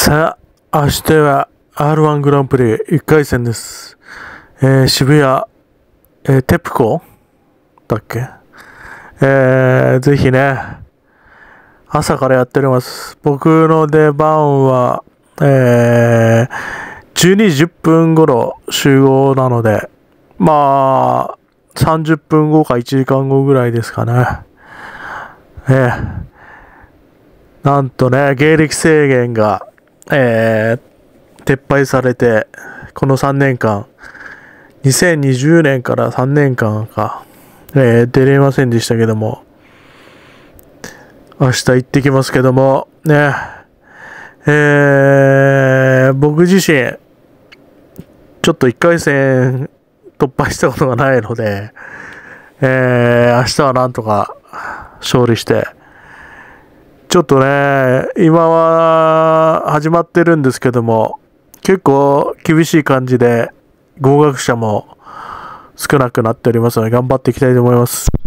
さあ、明日は R1 グランプリ1回戦です。渋谷、テプコだっけ。ぜひね、朝からやっております。僕の出番は、12時10分頃集合なので、まあ、30分後か1時間後ぐらいですかね。なんとね、芸歴制限が、撤廃されて、この3年間、2020年から3年間か、出れませんでしたけども、明日行ってきますけども、ね、僕自身、ちょっと1回戦突破したことがないので、明日はなんとか勝利して、ちょっとね、今は始まってるんですけども、結構厳しい感じで合格者も少なくなっておりますので、頑張っていきたいと思います。